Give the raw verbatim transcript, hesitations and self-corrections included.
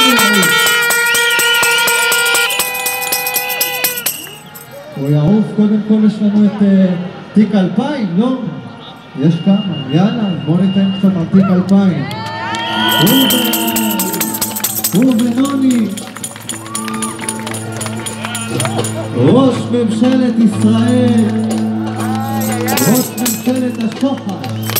הוא יעוף, קודם כל יש לנו את תיק אלפיים, לא? יש כמה, יאללה, בואו ניתן קצת על תיק אלפיים. הוא ונוני, ראש ממשלת ישראל, ראש ממשלת השוחד.